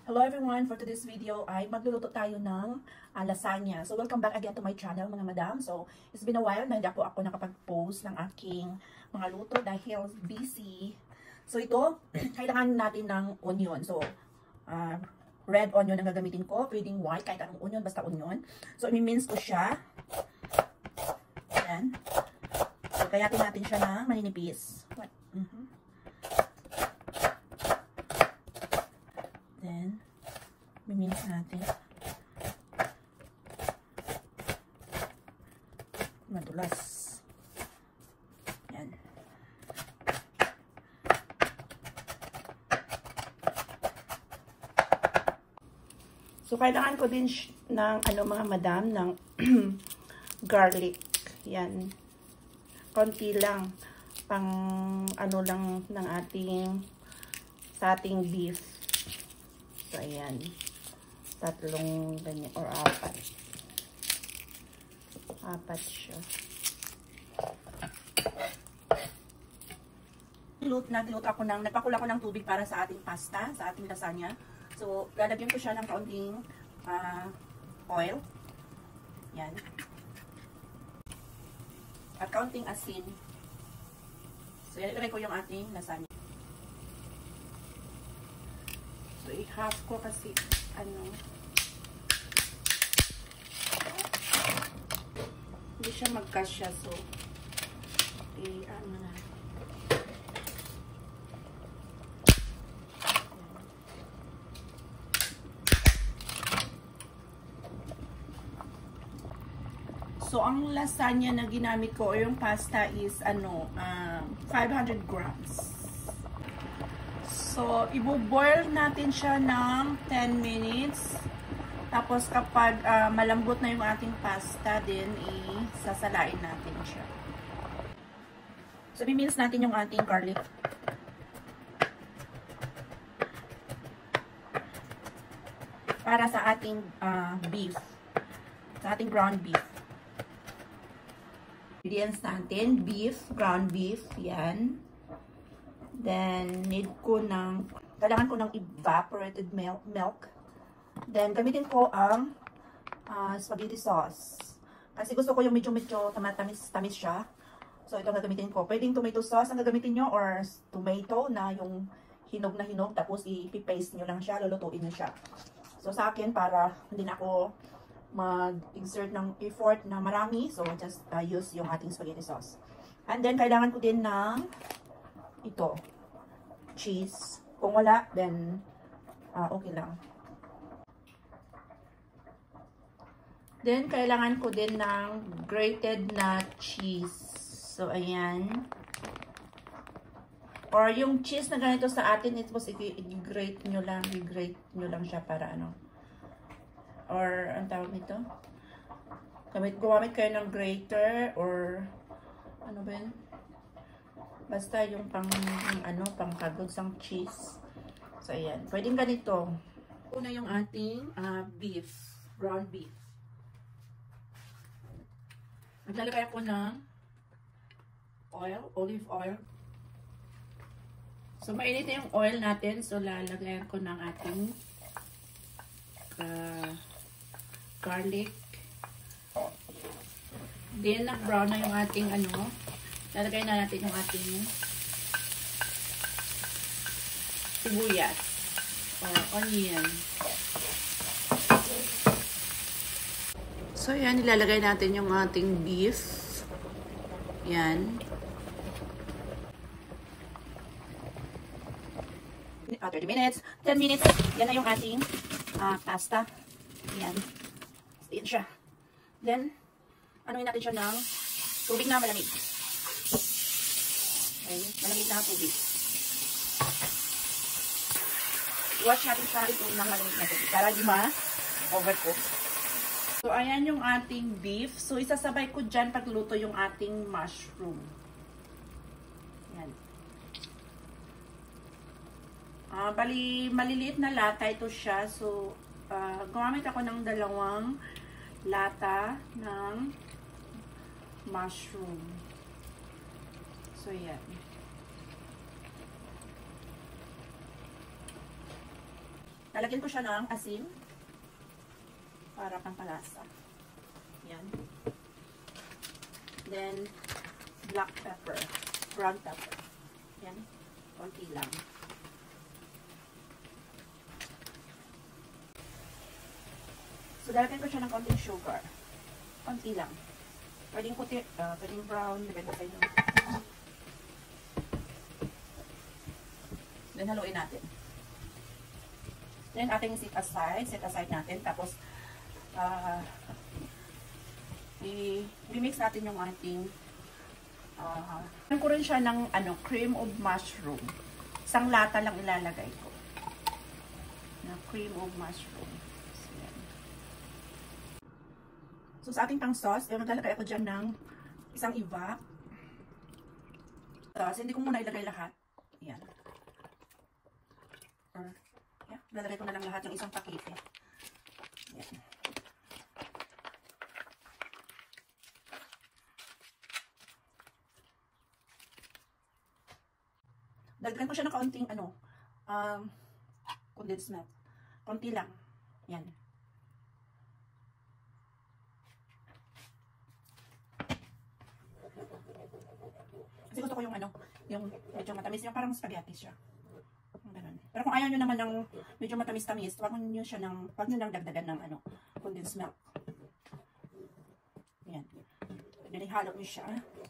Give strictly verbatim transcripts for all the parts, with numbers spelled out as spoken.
Hello everyone! For today's video ay magluluto tayo ng uh, lasagna. So welcome back again to my channel mga madam. So it's been a while na hindi ako, ako nakapag-post ng aking mga luto dahil busy. So ito, kailangan natin ng onion. So uh, red onion ang gagamitin ko. Pwedeng white, kahit anong onion, basta onion. So i-mince ko siya. Ayan. So kayatin natin siya na maninipis. What? Mm-hmm. Then, mimince natin. Madulas. Yan. So, kailangan ko din ng, ano mga madam, ng garlic. Yan. Konti lang. Pang, ano lang ng ating, sa ating beef. So, ayan. Tatlong ganyan, or apat. Apat siya. Nilut, nagluto ako ng, nagpakulo ako ng tubig para sa ating pasta, sa ating lasagna. So, lalagyan ko siya ng kaunting uh, oil. Yan. At kaunting asin. So, ilagay ko yung ating lasagna. So, i-half ko kasi, ano, hindi siya magkasya. So, i-ano na. So, ang lasagna na ginamit ko, o yung pasta is, ano, um, five hundred grams. So, ibo-boil natin siya ng ten minutes. Tapos, kapag uh, malambot na yung ating pasta, din isasalain natin siya. So, i-mince natin yung ating garlic. Para sa ating uh, beef. Sa ating ground beef. Ingredients natin, beef, ground beef, yan. Then, need ko ng, kailangan ko ng evaporated milk. Then, gamitin ko ang uh, spaghetti sauce. Kasi gusto ko yung medyo-medyo tamatamis-tamis siya. So, ito ang gagamitin ko. Pwedeng tomato sauce ang gagamitin nyo or tomato na yung hinog na hinog. Tapos, ipipaste nyo lang siya, lulutuin nyo siya. So, sa akin, para hindi na ako mag-exert ng effort na marami. So, just uh, use yung ating spaghetti sauce. And then, kailangan ko din ng ito, cheese. Kung wala, then uh, okay lang. Then, kailangan ko din ng grated na cheese. So, ayan. Or yung cheese na ganito sa atin, it was i-grate nyo lang. I-grate nyo lang siya para ano. Or, ang tawag nito? Gamit, gumamit kayo ng grater or ano ba yun? Basta yung pang, yung ano, pang kagodsang cheese. So, ayan. Pwedeng ganito. Una yung ating uh, beef. Ground beef. Maglalagay ako ng oil, olive oil. So, mainit na yung oil natin. So, lalagyan ko ng ating uh, garlic. Then, nag-brown na yung ating ano. Lalagay na natin yung ating sibuyas or onion. So, yan. Ilalagay natin yung ating beef. Yan. Uh, thirty minutes. ten minutes. Yan na yung ating uh, pasta. Yan. Yan siya. Then, anuin natin siya ng tubig na malamig. Okay, malamig na tubig. Wash natin sa ito ng malamig na tubig para di ma-overcook. So, ayan yung ating beef. So, isasabay ko dyan pagluto yung ating mushroom. Yan. Uh, bali, maliliit na lata ito siya. So, uh, gumamit ako ng dalawang lata ng mushroom. So, yan. lalagyan ko siya ng asin para pampalasa. Yan. Then, black pepper. Brown pepper. Yan. Konti lang. So, lalagyan ko siya ng konting sugar. Konti lang. Pwedeng puti, uh, pwedeng brown, depende sa inyo. Then, haluin natin. Then, ating set aside. Set aside natin. Tapos, uh, i-mix natin yung ating uh, ano ko rin siya ng ano, cream of mushroom. Isang lata lang ilalagay ko. Na cream of mushroom. So, sa ating pang sauce, yung naglalagay ako dyan ng isang evap. Tapos, hindi ko muna ilagay lahat. Ayan. Or, yeah, lalagay ko na lang lahat ng isang pakete. Ayan. Dagdagan ko siya ng kaunting, ano, um, condensed milk. Konti lang. Ayan. Kasi gusto ko yung ano, yung medyo matamis, yung parang spaghetti siya. Ganun. Pero kung ayaw nyo naman ng medyo matamis-tamis, wag nyo siya ng, wag nyo lang dagdagan ng ano, condensed milk. Ayan. Dinihalo nyo siya.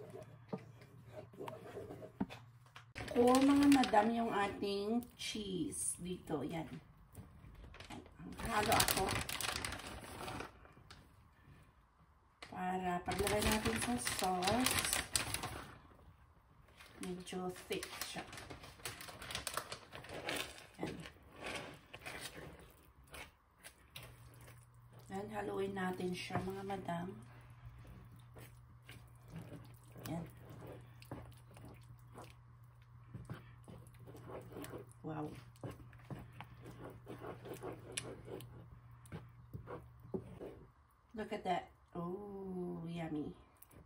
O mga madam, yung ating cheese dito. Yan. Halo ako. Para paglagay natin sa sauce, medyo thick siya. Yan. Yan, haluin natin siya mga madam. Yan. Wow. Look at that. Oh, yummy.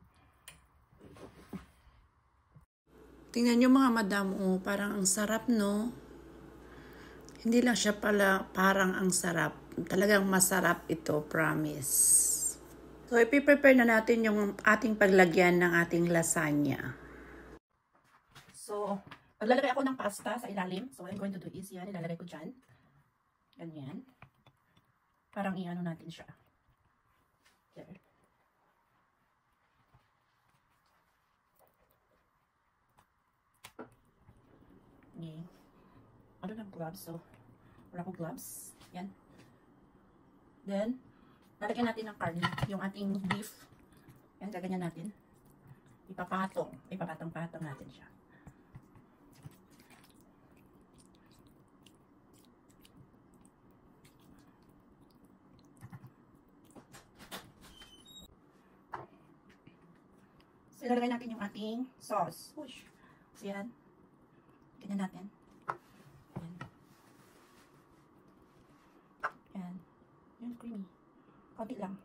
Tingnan nyo mga madam, oh, parang ang sarap, no? Hindi lang siya pala parang ang sarap. Talagang masarap ito, promise. So, ipiprepare na natin yung ating paglagyan ng ating lasagna. So, maglalagay ako ng pasta sa ilalim. So, what I'm going to do is, yan, ilalagay ko dyan. Ganyan. Parang i-ano natin siya. There. Okay. I don't have gloves, so wala akong gloves. Yan. Then, lalagyan natin ng karne, yung ating beef. Yan, gaganyan natin. Ipapatong. Ipapatong-patong natin siya. So, ilalagay natin yung ating sauce. Push. So, yan. Ganyan natin. Yan. Yan. Yan, creamy. Konti lang.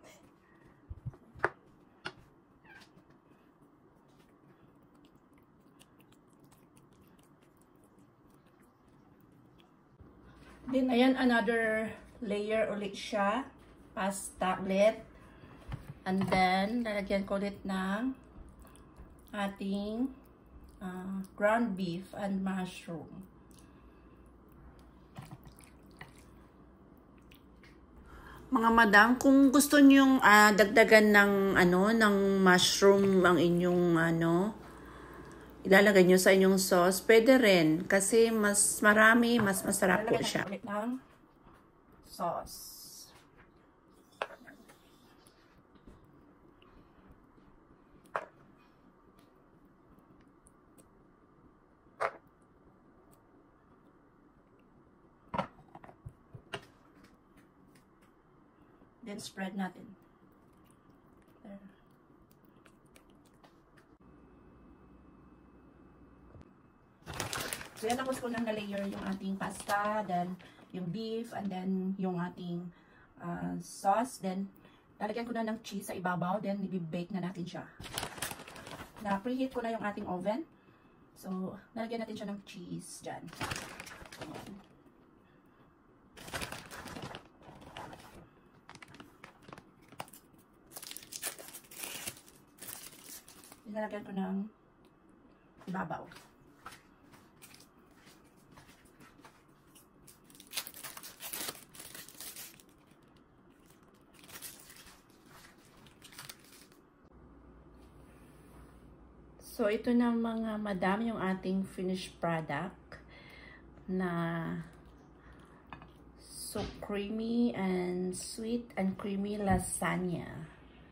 Then, ayan, another layer ulit siya. Pasta ulit. And then, lalagyan ko ulit ng ating uh, ground beef and mushroom. Mga madam, kung gusto niyo uh, dagdagan ng ano ng mushroom ang inyong ano ilalagay niyo sa inyong sauce, pwede rin kasi mas marami, mas masarap po siya. Ulit ng sauce. Then spread natin. There. So yan, tapos ko nang na-layer yung ating pasta, then yung beef, and then yung ating uh, sauce. Then lalagyan ko na ng cheese sa ibabaw, then i-bake na natin siya. Na-preheat ko na yung ating oven. So lalagyan natin siya ng cheese dyan. Ayan. Nilalagyan ko ng ibabaw. So, ito na mga madam yung ating finished product na so creamy and sweet and creamy lasagna.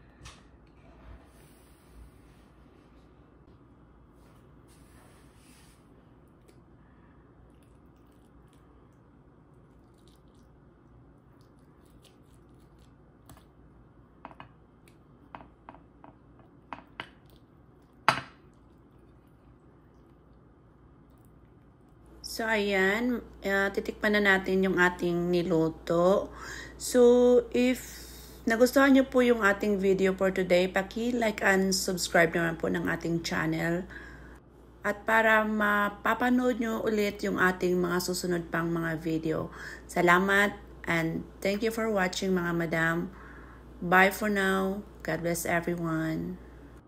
So, ayan, uh, titikman na natin yung ating niluto. So, if nagustuhan nyo po yung ating video for today, paki-like and subscribe naman po ng ating channel. At para mapapanood nyo ulit yung ating mga susunod pang mga video. Salamat and thank you for watching mga madam. Bye for now. God bless everyone.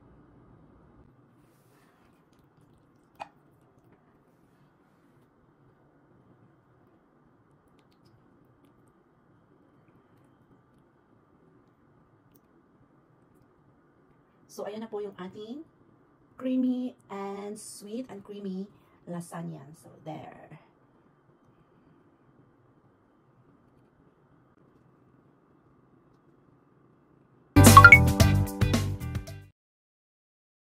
So, ayan na po yung ating creamy and sweet and creamy lasagna. So, there.